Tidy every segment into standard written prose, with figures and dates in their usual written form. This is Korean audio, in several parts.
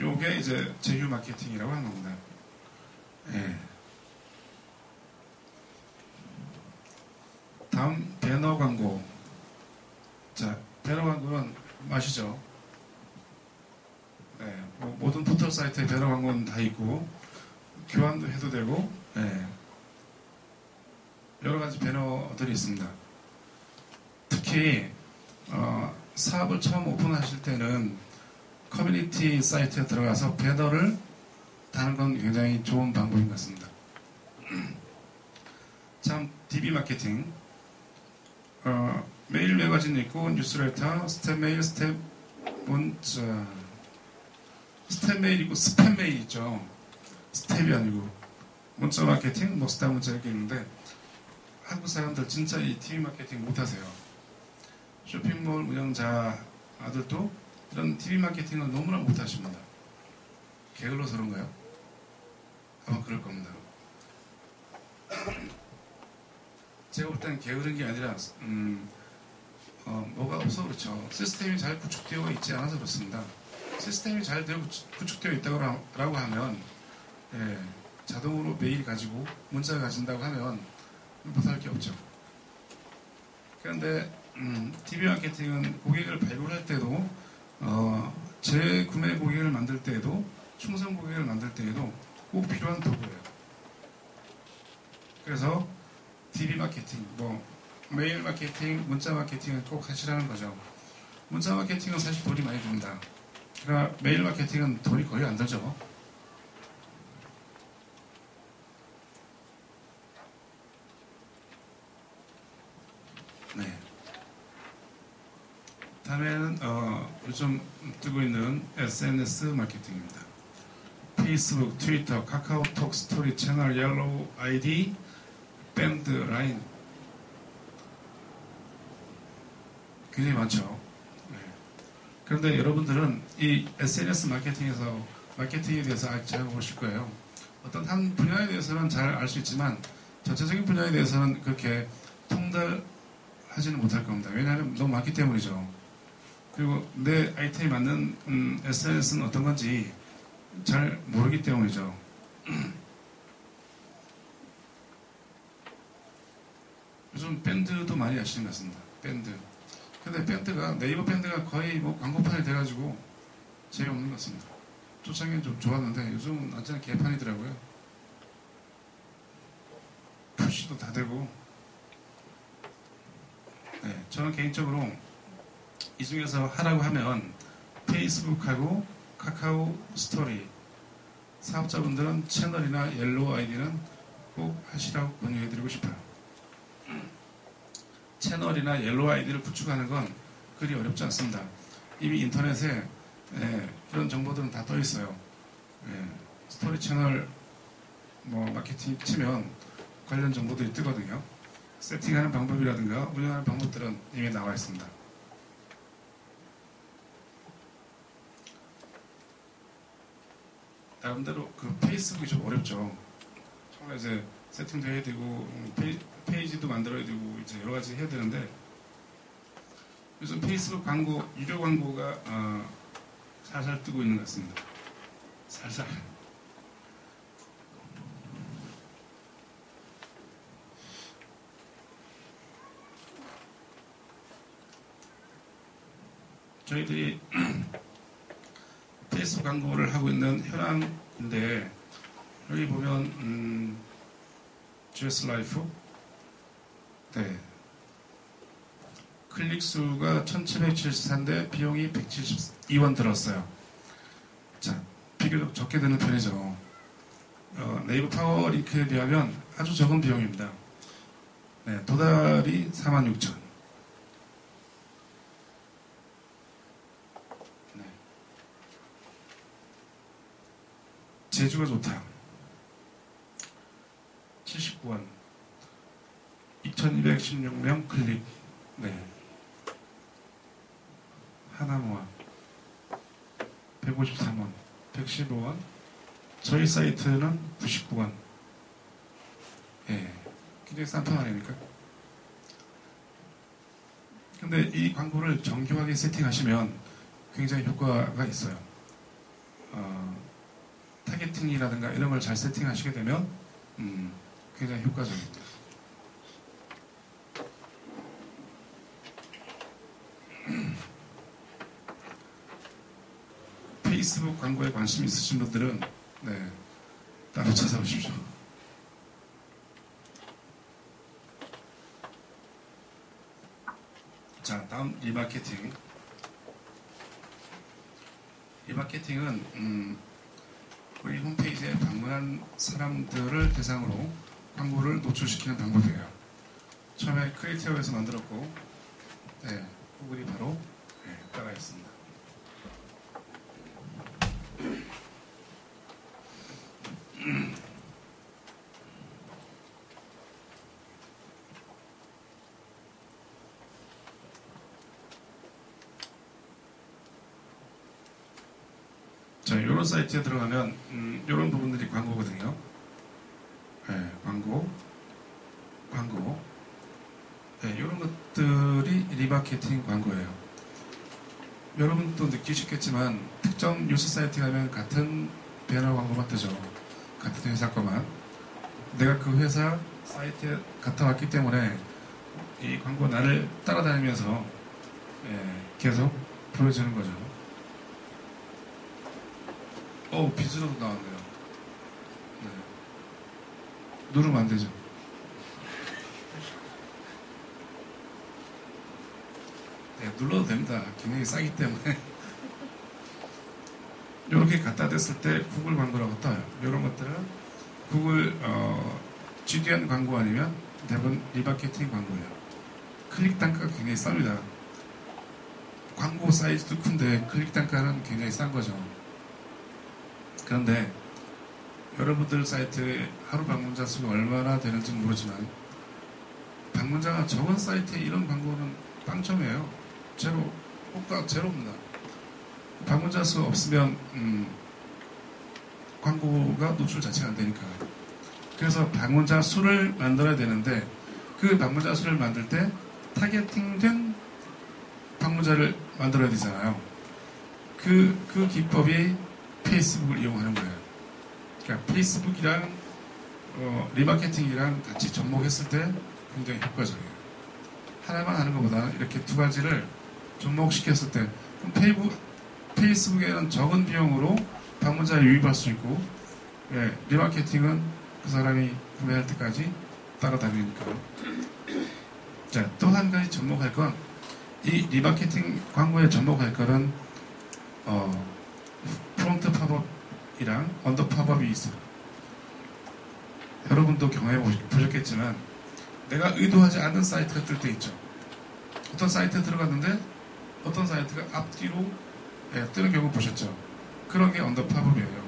요게 이제 제휴 마케팅이라고 하는 겁니다. 예. 다음 배너 광고. 자, 배너 광고는 아시죠? 네, 뭐 모든 포털 사이트에 배너 광고는 다 있고 교환도 해도 되고, 네, 여러 가지 배너들이 있습니다. 특히 사업을 처음 오픈하실 때는 커뮤니티 사이트에 들어가서 배너를 다는 건 굉장히 좋은 방법인 것 같습니다. 참 DB 마케팅, 메일 매거진 있고 뉴스레터, 스텝 메일, 스텝 문자, 스텝 메일 있고 스팸 메일 있죠. 스텝이 아니고 문자 마케팅, 뭐 스타 문자 이렇게 있는데 한국 사람들 진짜 이 TV 마케팅 못하세요. 쇼핑몰 운영자들도 이런 TV 마케팅을 너무나 못하십니다. 게을러서 그런가요? 아마 그럴 겁니다. 제가 볼 때는 게으른 게 아니라 뭐가 없어 그렇죠. 시스템이 잘 구축되어 있지 않아서 그렇습니다. 시스템이 잘 구축되어 있다고 하면, 예, 자동으로 메일 가지고 문자가 가진다고 하면 못할 게 없죠. 그런데 TV 마케팅은 고객을 발굴할 때도 재구매 고객을 만들 때에도 충성 고객을 만들 때에도 꼭 필요한 도구예요. 그래서 TV 마케팅, 뭐 메일 마케팅, 문자 마케팅은 꼭 하시라는 거죠. 문자 마케팅은 사실 돈이 많이 듭니다. 그러나 메일 마케팅은 돈이 거의 안 들죠. 네. 다음에는 요즘 뜨고 있는 SNS 마케팅입니다. 페이스북, 트위터, 카카오톡 스토리 채널, 옐로우 아이디, 밴드, 라인 굉장히 많죠. 네. 그런데 여러분들은 이 SNS 마케팅에 대해서 잘 모르실 거예요. 어떤 한 분야에 대해서는 잘 알 수 있지만 전체적인 분야에 대해서는 그렇게 통달하지는 못할 겁니다. 왜냐하면 너무 많기 때문이죠. 그리고 내 아이템에 맞는 SNS는 어떤 건지 잘 모르기 때문이죠. 요즘 밴드도 많이 아시는 것 같습니다. 밴드. 근데 밴드가, 네이버 밴드가 거의 뭐 광고판이 돼가지고 재미없는 것 같습니다. 초창기엔 좀 좋았는데 요즘은 완전 개판이더라고요. 푸시도 다 되고. 네, 저는 개인적으로 이 중에서 하라고 하면 페이스북하고 카카오 스토리, 사업자분들은 채널이나 옐로우 아이디는 꼭 하시라고 권유해드리고 싶어요. 채널이나 옐로우 아이디를 구축하는 건 그리 어렵지 않습니다. 이미 인터넷에 이런 정보들은 다 떠 있어요. 스토리 채널 뭐 마케팅 치면 관련 정보들이 뜨거든요. 세팅하는 방법이라든가 운영하는 방법들은 이미 나와 있습니다. 나름대로 그 페이스북이 좀 어렵죠. 처음에 이제 세팅도 해야 되고 페이지도 만들어야 되고 이제 여러 가지 해야 되는데 요즘 페이스북 광고, 유료 광고가 살살 뜨고 있는 것 같습니다. 살살. 저희들이 페이스북 광고를 하고 있는 현황인데 여기 보면 GS 라이프, 네, 클릭 수가 1774인데 비용이 172원 들었어요. 자, 비교적 적게 드는 편이죠. 네이버 파워링크에 비하면 아주 적은 비용입니다. 네, 도달이 46,000. 네. 제주가 좋다. 79원. 2216명 클릭. 네. 하나모아 153원, 115원. 저희 사이트는 99원. 예, 굉장히 싼 편 아닙니까? 근데 이 광고를 정교하게 세팅하시면 굉장히 효과가 있어요. 타겟팅이라든가 이런 걸 잘 세팅하시게 되면 굉장히 효과적입니다. 페이스북 광고에 관심 있으신 분들은 따로 찾아오십시오. 자, 다음 리마케팅. 리마케팅은 우리 홈페이지에 방문한 사람들을 대상으로 광고를 노출시키는 방법이에요. 처음에 크리에이티브에서 만들었고, 구글이 바로 따라 있습니다. 자, 이런 사이트에 들어가면 이런 부분들이 광고거든요. 광고. 이런 것들이 리마케팅 광고예요. 여러분도 느끼셨겠지만 특정 뉴스 사이트 가면 같은 배너 광고만 뜨죠. 같은 회사 거만. 내가 그 회사 사이트에 갔다 왔기 때문에 이 광고 나를 따라다니면서 계속 보여주는 거죠. 비즈로도 나왔네요. 누르면 안 되죠. 눌러도 됩니다. 굉장히 싸기 때문에. 이렇게 갖다 댔을 때 구글 광고라고 떠요. 이런 것들은 구글 GDN 광고 아니면 대부분 리마케팅 광고예요. 클릭 단가가 굉장히 쌉니다. 광고 사이즈도 큰데 클릭 단가는 굉장히 싼 거죠. 그런데 여러분들 사이트에 하루 방문자 수가 얼마나 되는지 모르지만 방문자가 적은 사이트에 이런 광고는 빵점이에요. 제로, 효과 제로입니다. 방문자 수 없으면 광고가 노출 자체가 안 되니까. 그래서 방문자 수를 만들어야 되는데 그 방문자 수를 만들 때 타겟팅된 방문자를 만들어야 되잖아요. 그 기법이 페이스북을 이용하는 거예요. 그러니까 페이스북이랑 리마케팅이랑 같이 접목했을 때 굉장히 효과적이에요. 하나만 하는 것보다는 이렇게 두 가지를 접목시켰을 때 페이스북에는 적은 비용으로 방문자를 유입할 수 있고 리마케팅은 그 사람이 구매할 때까지 따라다니니까요. 자, 또 한 가지 접목할 건 이 리마케팅 광고에 접목할 거는 프론트 팝업이랑 언더 팝업이 있어요. 여러분도 경험해 보셨겠지만 내가 의도하지 않은 사이트가 뜰 때 있죠. 어떤 사이트에 들어갔는데 어떤 사이트가 앞뒤로 뜨는 경우 보셨죠. 그런 게 언더 팝업이에요.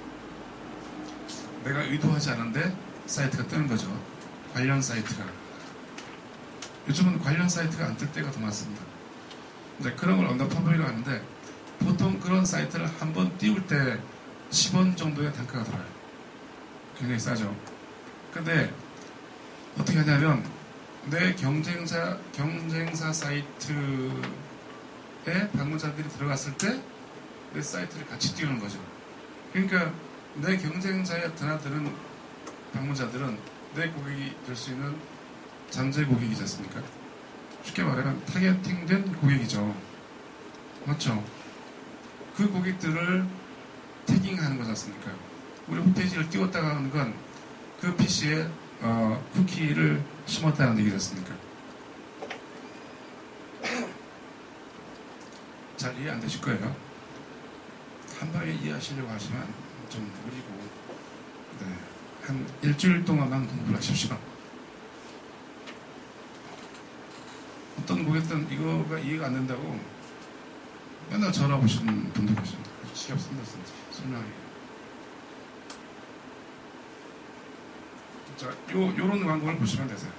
내가 의도하지 않은데 사이트가 뜨는 거죠. 관련 사이트가. 요즘은 관련 사이트가 안 뜰 때가 더 많습니다. 이제 그런 걸 언더 팝업이라고 하는데 보통 그런 사이트를 한번 띄울 때 10원 정도의 단가가 들어요. 굉장히 싸죠. 근데 어떻게 하냐면 내 경쟁사 사이트에 방문자들이 들어갔을 때 내 사이트를 같이 띄우는 거죠. 그러니까 내 경쟁사에 드나드는 방문자들은 내 고객이 될 수 있는 잠재 고객이지 않습니까? 쉽게 말하면 타겟팅된 고객이죠. 맞죠? 그 고객들을 태깅하는 거지 않습니까? 우리 홈페이지를 띄웠다가 하는 건 그 PC에 쿠키를 심었다는 얘기지 않습니까? 잘 이해 안 되실 거예요. 한 방에 이해하시려고 하시면 좀 느리고 한 일주일 동안만 공부를 하십시오. 어떤 고객들은 이거가 이해가 안 된다고 맨날 전화 오시는 분도 계십니다. 지겹습니다, 진짜. 설명하기. 자, 요런 광고를 보시면 되세요.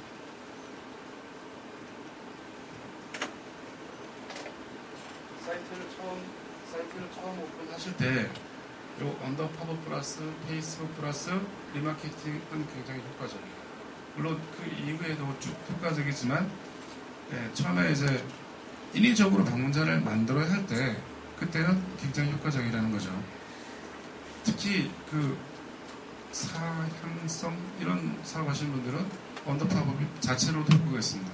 사이트를 처음 오픈하실 때, 요 언더 팝업 플러스, 페이스북 플러스, 리마케팅은 굉장히 효과적이에요. 물론 그 이후에도 쭉 효과적이지만, 처음에 이제 인위적으로 방문자를 만들어야 할 때, 그때는 굉장히 효과적이라는 거죠. 특히 그 사향성 이런 사업하시는 분들은 언더파업이 자체로도 효과가 있습니다.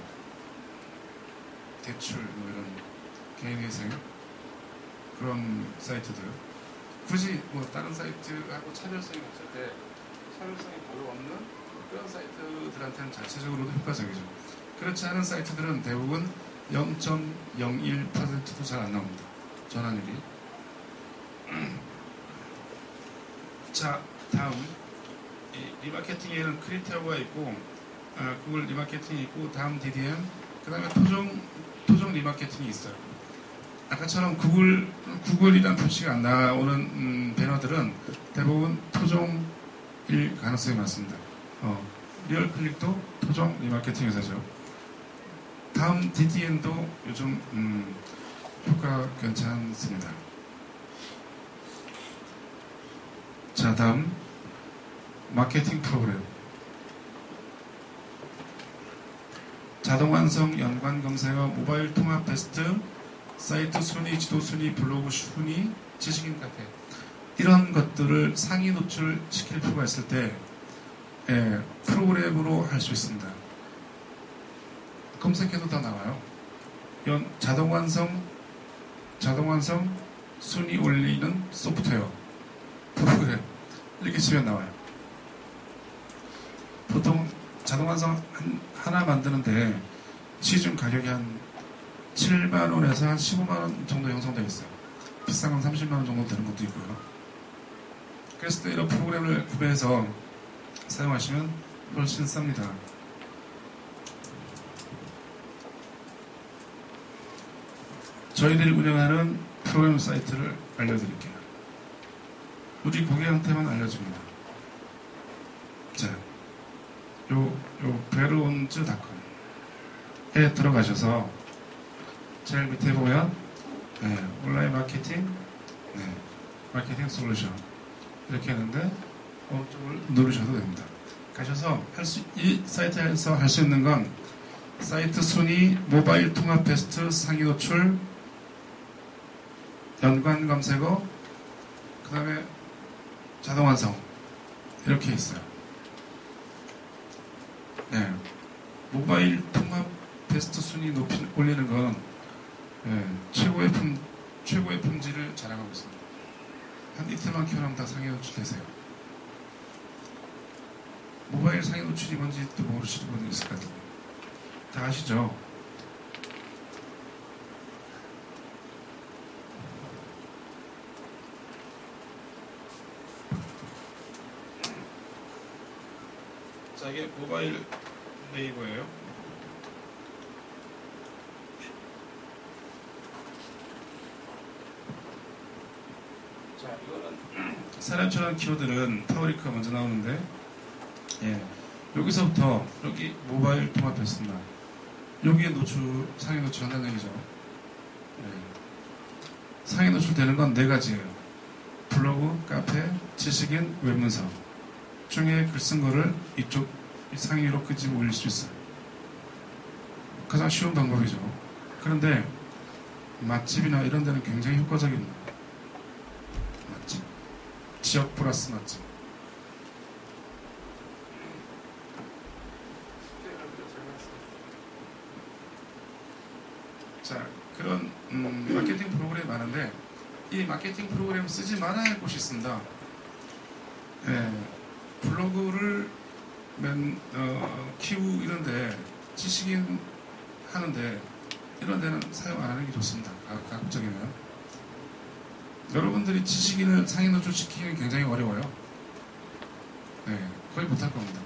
대출 뭐 이런 개인회생 그런 사이트들 굳이 뭐 다른 사이트하고 차별성이 없을 때 차별성이 별로 없는 그런 사이트들한테는 자체적으로도 효과적이죠. 그렇지 않은 사이트들은 대부분 0.01%도 잘 안 나옵니다. 전환율이. 자, 다음 리마케팅에는 크리테어가 있고 구글 리마케팅이 있고 다음 DDM 그 다음에 토종 리마케팅이 있어요. 아까처럼 구글이란 표시가 안 나오는 배너들은 대부분 토종일 가능성이 많습니다. 리얼 클릭도 토종 리마케팅 회사죠. 다음 DDN도 요즘 효과 괜찮습니다. 자, 다음 마케팅 프로그램. 자동 완성, 연관 검색어, 모바일 통합 베스트, 사이트 순위, 지도 순위, 블로그 순위, 지식인 카페 이런 것들을 상위 노출 시킬 필요가 있을 때 프로그램으로 할 수 있습니다. 검색해도 다 나와요. 자동 완성 순위 올리는 소프트웨어 프로그램 이렇게 치면 나와요. 보통 자동 완성 하나 만드는데 시중 가격이 한 7만원에서 한 15만원 정도 형성되어 있어요. 비싼 건 30만원 정도 되는 것도 있고요. 그랬을 때 이런 프로그램을 구매해서 사용하시면 훨씬 쌉니다. 저희들이 운영하는 프로그램 사이트를 알려드릴게요. 우리 고객한테만 알려줍니다. 자, 베르온즈닷컴에 들어가셔서 제일 밑에 보면 온라인 마케팅, 마케팅 솔루션 이렇게 하는데 오른쪽을 누르셔도 됩니다. 가셔서 이 사이트에서 할 수 있는 건 사이트 순위, 모바일 통합 베스트, 상위 노출, 연관 검색어, 그 다음에 자동 완성 이렇게 있어요. 모바일 통합 베스트 순위 올리는 건 최고의 품질을 자랑하고 있습니다. 한 이틀만 키워나면 다 상위 노출되세요. 모바일 상위 노출이 뭔지 또 모르시는 분들 있을 것 같아요. 다 아시죠? 자, 이게 모바일 네이버예요. 자, 이거는 사람처럼 키워드는 타워리크가 먼저 나오는데, 여기서부터 여기 모바일 통합했습니다. 여기에 상위 노출한다는 얘기죠. 상위 노출되는 건 4가지예요. 블로그, 카페, 지식인, 웹문서 중에 글 쓴 거를 이쪽 상위로 끄집어 올릴 수 있어요. 가장 쉬운 방법이죠. 그런데 맛집이나 이런 데는 굉장히 효과적인 맛집, 지역 플러스 맛집. 자, 그런 마케팅 프로그램이 많은데 이 마케팅 프로그램 쓰지 말아야 할 곳이 있습니다. 블로그를 키우 이런데 지식인 하는데 이런 데는 사용 안 하는 게 좋습니다. 가급적이면. 여러분들이 지식인을 상위 노출시키기는 굉장히 어려워요. 거의 못할 겁니다.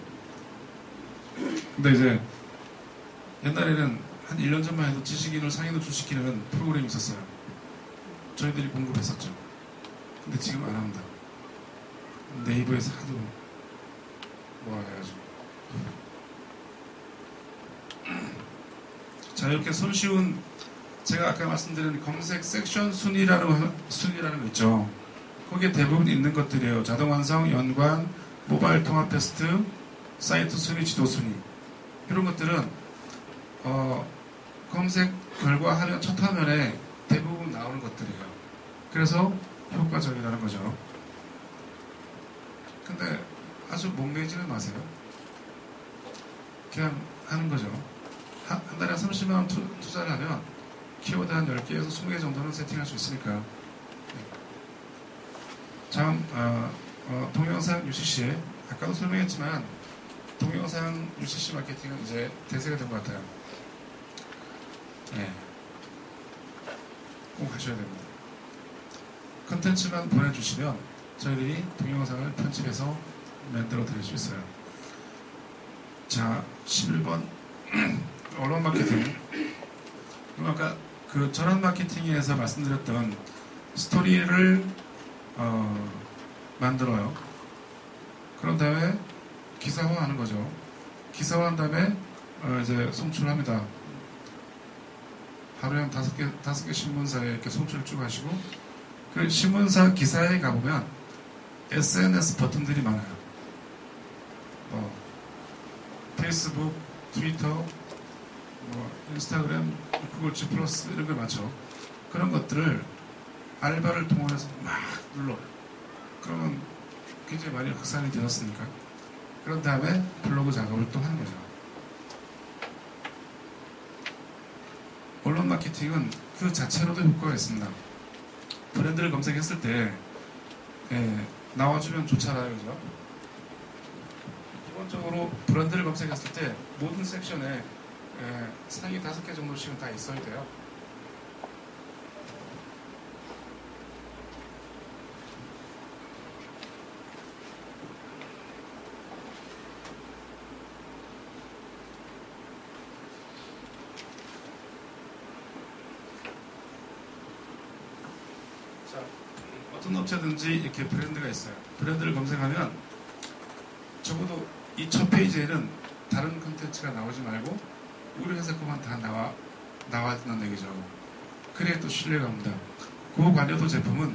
근데 이제 옛날에는 한 1년 전만 해도 지식인을 상위 노출시키는 프로그램이 있었어요. 저희들이 공급했었죠. 근데 지금 안 합니다. 네이버에서 하도 뭐라 해가지고. 자, 이렇게 손쉬운 제가 아까 말씀드린 검색 섹션 순위라는 거 있죠. 거기에 대부분 있는 것들이에요. 자동 완성, 연관, 모바일 통합 테스트, 사이트 순위, 지도 순위 이런 것들은 검색 결과 화면 첫 화면에 대부분 나오는 것들이에요. 그래서 효과적이라는 거죠. 근데 아주 목매지는 마세요. 그냥 하는 거죠. 한 달에 30만 원 투자를 하면 키워드 한 10개에서 20개 정도는 세팅할 수 있으니까. 다음 동영상 UCC, 아까도 설명했지만 동영상 UCC 마케팅은 이제 대세가 된 것 같아요. 네. 꼭 하셔야 됩니다. 컨텐츠만 보내주시면 저희들이 동영상을 편집해서 만들어 드릴 수 있어요. 자, 11번 언론 마케팅. 아까 그 전환 마케팅에서 말씀드렸던 스토리를 만들어요. 그런 다음에 기사화하는 거죠. 기사화한 다음에 이제 송출합니다. 하루에 한 5개 신문사에 이렇게 송출을 쭉 하시고, 그 신문사 기사에 가보면 SNS 버튼들이 많아요. 페이스북, 트위터, 인스타그램, 구글 G 플러스 이런 거 많죠. 그런 것들을 알바를 통해서 막 눌러. 그러면 굉장히 많이 확산이 되었으니까. 그런 다음에 블로그 작업을 또 하는 거죠. 언론 마케팅은 그 자체로도 효과가 있습니다. 브랜드를 검색했을 때 나와주면 좋잖아요, 그죠? 기본적으로 브랜드를 검색했을 때 모든 섹션에 상위 5개 정도씩은 다 있어야 돼요. 자, 어떤 업체든지 이렇게 브랜드가 있어요. 브랜드를 검색하면 적어도 이 첫 페이지에는 다른 컨텐츠가 나오지 말고 우리 회사 것만 다 나와야 된다는 얘기죠. 그래야 또 신뢰가 옵니다. 고관여도 제품은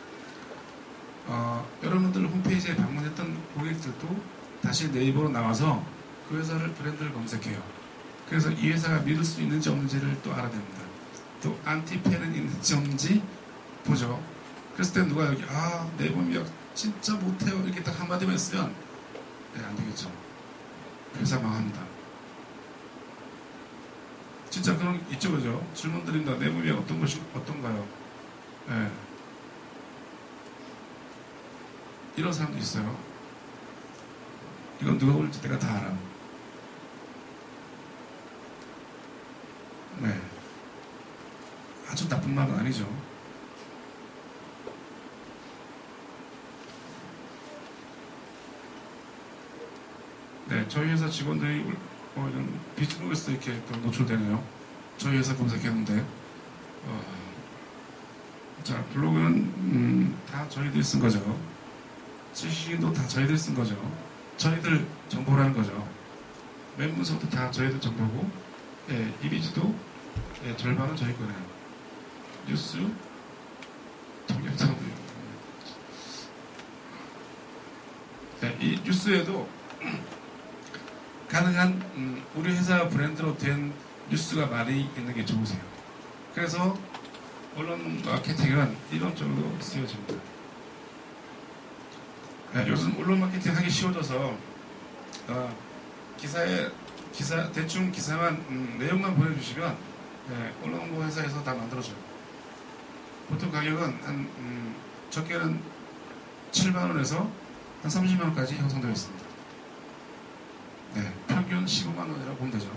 여러분들 홈페이지에 방문했던 고객들도 다시 네이버로 나와서 그 회사를 브랜드를 검색해요. 그래서 이 회사가 믿을 수 있는지 없는지를 또 알아냅니다. 또 안티페는 있는지 없는지 보죠. 그랬을 때 누가 여기 네이버 미역 진짜 못해요 이렇게 딱 한마디만 했으면 안 되겠죠. 회사 망합니다. 진짜 그런 있죠, 그죠? 질문 드립니다. 내부 미역 어떤 것이 어떤가요? 네. 이런 사람도 있어요. 이건 누가 올지 내가 다 알아. 네. 아주 나쁜 말은 아니죠. 네, 저희 회사 직원들이 이런 비즈니스에 이렇게 또 노출되네요. 저희 회사 검색했는데, 자, 블로그는 다 저희들이 쓴 거죠. 지식인도 다 저희들이 쓴 거죠. 저희들 정보라는 거죠. 맨 문서도 다 저희들 정보고, 이미지도 절반은 저희 거네요. 뉴스, 동영상, 이 뉴스에도 가능한 우리 회사 브랜드로 된 뉴스가 많이 있는 게 좋으세요. 그래서 언론 마케팅은 이런 쪽으로 쓰여집니다. 요즘 언론 마케팅 하기 쉬워져서 대충 기사만 내용만 보내주시면 언론부 회사에서 다 만들어줘요. 보통 가격은 한 적게는 7만원에서 한 30만원까지 형성되어 있습니다. 네, 평균 15만원이라고 보면 되죠.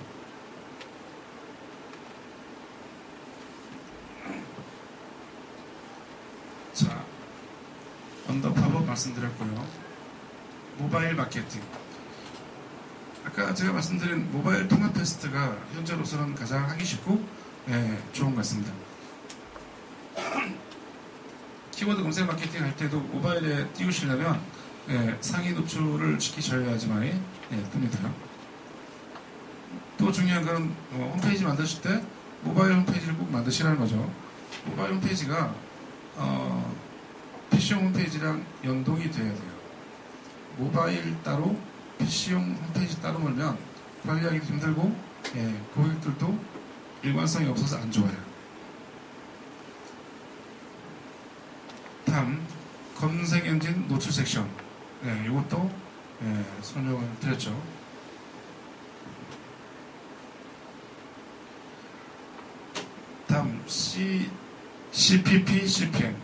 자, 언더팝업 말씀드렸고요. 모바일 마케팅. 아까 제가 말씀드린 모바일 통합 테스트가 현재로서는 가장 하기 쉽고 좋은 것 같습니다. 키워드 검색 마케팅 할 때도 모바일에 띄우시려면 상위 노출을 시키셔야지만이 뜹니다. 또 중요한 건 홈페이지 만드실 때 모바일 홈페이지를 꼭 만드시라는 거죠. 모바일 홈페이지가 PC용 홈페이지랑 연동이 돼야 돼요. 모바일 따로 PC용 홈페이지 따로 몰면 관리하기도 힘들고 고객들도 일관성이 없어서 안 좋아요. 다음 검색 엔진 노출 섹션. 네, 이것도 설명을 드렸죠. 다음 CPP, CPM.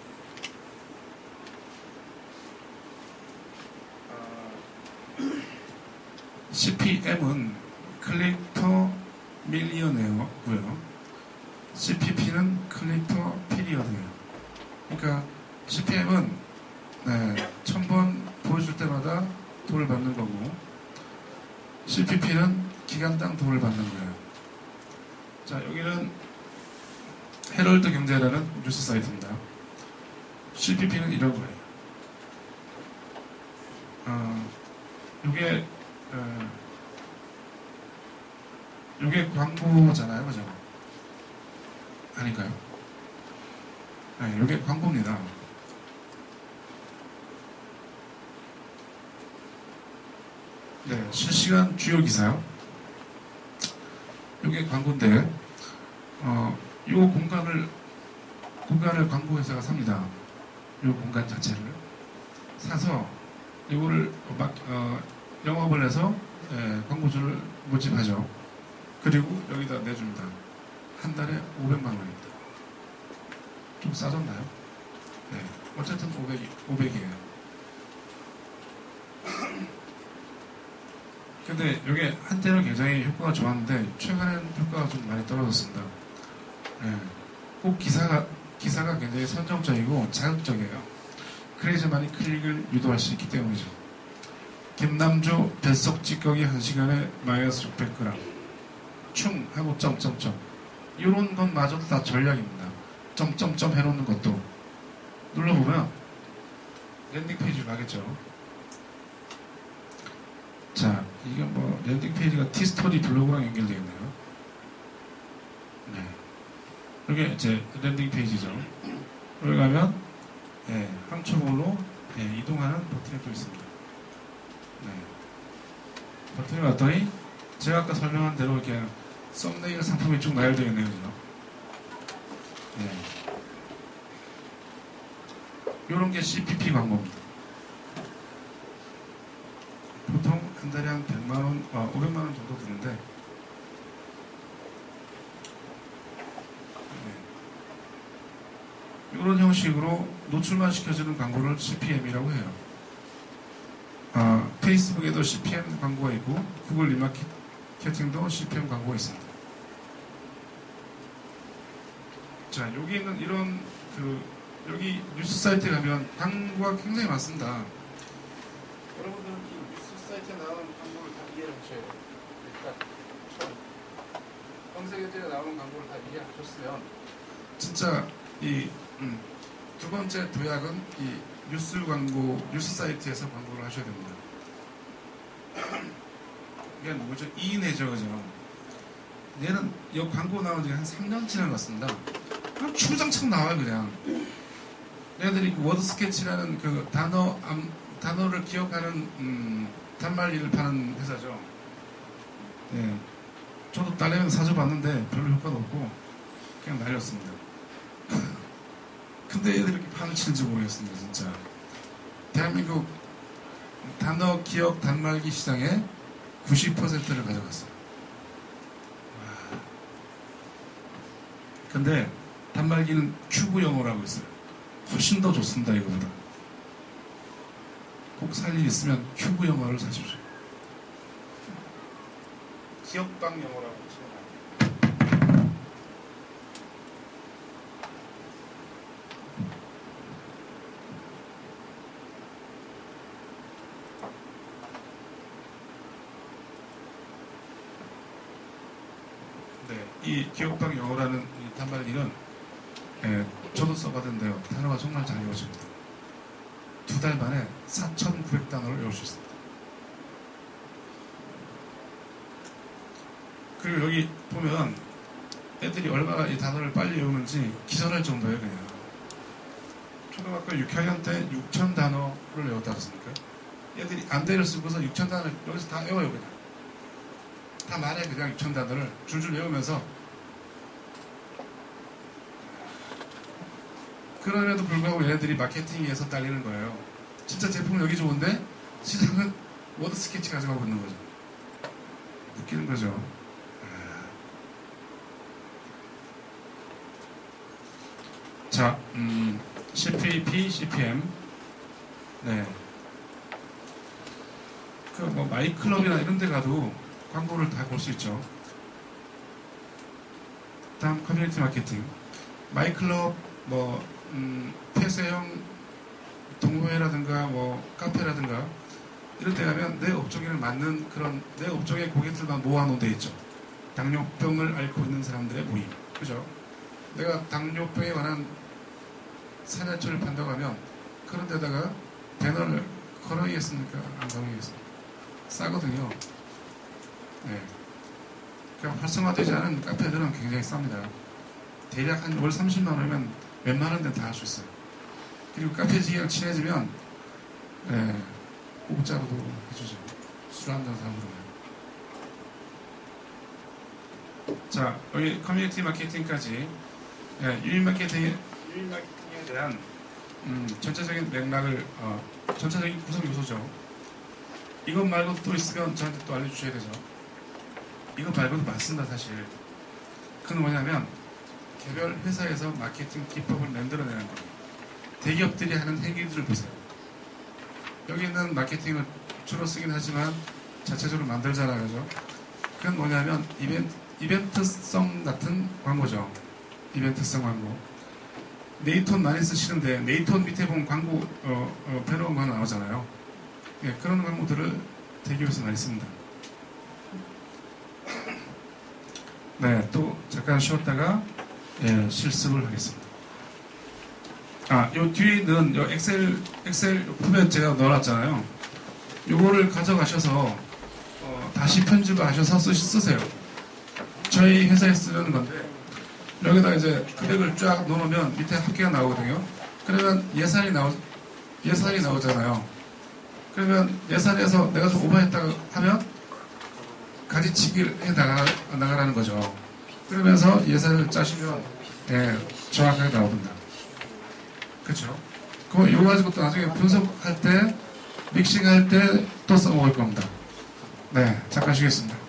CPM은 클릭 퍼 밀리언이고요. CPP는 클릭 퍼 피리어드예요. 그러니까 CPM은 1000번 보여줄 때마다 돈을 받는 거고, CPP는 기간당 돈을 받는 거예요. 자, 여기는 헤럴드 경제라는 뉴스 사이트입니다. CPP는 이런 거예요. 이게 광고잖아요, 그죠? 아닌가요? 네, 이게 광고입니다. 네, 실시간 주요 기사요. 이게 광고인데, 이 공간을 광고회사가 삽니다. 이 공간 자체를 사서 이거를 영업을 해서 광고주를 모집하죠. 그리고 여기다 내줍니다. 한 달에 500만 원입니다. 좀 싸졌나요? 네, 어쨌든 500이에요. 근데 이게 한때는 굉장히 효과가 좋았는데 최근에는 효과가 좀 많이 떨어졌습니다. 네, 꼭 기사가 굉장히 선정적이고 자극적이에요. 그래야지만이 클릭을 유도할 수 있기 때문이죠. 김남주 뱃속 찌꺼기 1시간에 마이너스 600g 충 하고 점점점 이런 것마저도 다 전략입니다. 점점점 해놓는 것도 눌러보면 랜딩 페이지로 가겠죠. 자, 이게 뭐 랜딩 페이지가 티스토리 블로그랑 연결되어 있네요. 네, 이게 이제 랜딩 페이지죠. 여기 가면 함초봉으로 이동하는 버튼이 또 있습니다. 네, 버튼을 봤더니 제가 아까 설명한 대로 이렇게 썸네일 상품이 쭉 나열되어 있네요. 그죠? 네. 이런 게 CPP 광고입니다. 보통 한 달에 한 100만원, 500만원 정도 드는데, 이런 형식으로 노출만 시켜주는 광고를 CPM이라고 해요. 페이스북에도 CPM 광고가 있고, 구글 리마케팅도 CPM 광고가 있습니다. 자, 여기 있는 이런 여기 뉴스 사이트에 가면 광고가 굉장히 많습니다. 여러분들은 이 뉴스 사이트에 나오는 광고를 다 이해를 하셔야 돼요. 일단 처음 검색에다가 나오는 광고를 다 이해하셨으면 진짜 이 두 번째 도약은 이 뉴스 사이트에서 광고를 하셔야 됩니다. 이게 누구죠? 이인혜죠, 그죠? 얘는 이 광고 나온 지 한 3년 지나갔습니다. 그냥 주장창 나와요, 그냥. 얘네들이 그 워드 스케치라는 그 단어를 기억하는 단말기를 파는 회사죠. 예. 저도 딸내미 사줘봤는데 별로 효과도 없고 그냥 날렸습니다. 근데 애들이 이렇게 판을 치는지 모르겠습니다, 진짜. 대한민국 단어 기억 단말기 시장의 90%를 가져갔어요. 와. 근데 단말기는 큐브 영어라고 있어요. 훨씬 더 좋습니다, 이거보다. 꼭 살 일 있으면 큐브 영어를 사십시오. 기억방 영어라고 있어요. 네, 이 기억방 영어라는 이 단말기는 저도 써봤는데요. 단어가 정말 잘 외워집니다. 2달 만에 4,900단어를 외울 수 있습니다. 그리고 여기 보면 애들이 얼마나 이 단어를 빨리 외우는지 기절할 정도예요, 그냥. 초등학교 6학년 때 6,000단어를 외웠다 그랬습니까? 애들이 안대를 쓰고서 6,000단어를 여기서 다 외워요, 그냥. 다 말해, 그냥 6,000단어를 줄줄 외우면서. 그럼에도 불구하고 얘네들이 마케팅에서 딸리는 거예요. 진짜 제품은 여기 좋은데 시장은 워드 스케치 가져가고 있는 거죠. 웃기는 거죠. 자, CPP, CPM. 네. 그 뭐 마이클럽이나 이런 데 가도 광고를 다 볼 수 있죠. 다음 커뮤니티 마케팅. 마이클럽, 뭐, 폐쇄형 동호회라든가 뭐 카페라든가 이런 데 가면 내 업종에 맞는 그런 내 업종의 고객들만 모아놓은 데 있죠. 당뇨병을 앓고 있는 사람들의 모임. 그죠? 내가 당뇨병에 관한 사례초를 판다고 하면 그런 데다가 배너를 걸어야겠습니까? 안 걸어야겠습니까? 싸거든요. 네. 그러니까 활성화되지 않은 카페들은 굉장히 쌉니다. 대략 한 월 30만 원이면 웬만한 데는 다 할 수 있어요. 그리고 카페지기랑 친해지면 네, 공짜로도 해주죠. 술 한잔 사람으로. 자, 여기 커뮤니티 마케팅까지 유인 마케팅에 대한 전체적인 맥락을 전체적인 구성 요소죠. 이것 말고도 또 있으면 저한테 또 알려주셔야 되죠. 이거 말고도 많습니다, 사실. 그건 뭐냐면 개별 회사에서 마케팅 기법을 만들어내는 거예요. 대기업들이 하는 행위들을 보세요. 여기 있는 마케팅을 주로 쓰긴 하지만 자체적으로 만들잖아요, 그죠? 그건 뭐냐면 이벤트성 같은 광고죠. 이벤트성 광고. 네이톤 많이 쓰시는데 네이톤 밑에 보면 광고 배너 하나 나오잖아요. 예, 그런 광고들을 대기업에서 많이 씁니다. 네, 또 잠깐 쉬었다가 실습을 하겠습니다. 요 뒤에 있는 요 엑셀 후면 제가 넣어놨잖아요. 요거를 가져가셔서 다시 편집을 하셔서 쓰세요. 저희 회사에 쓰는 건데 여기다 이제 금액을 쫙 넣어놓으면 밑에 합계가 나오거든요. 그러면 예산이 나오잖아요. 그러면 예산에서 내가 좀 오버했다고 하면 가지치기를 해 나가라는 거죠. 그러면서 예산을 짜시면 정확하게 나옵니다. 그렇죠? 이거 가지고 또 나중에 분석할 때 믹싱할 때 또 써먹을 겁니다. 네, 잠깐 쉬겠습니다.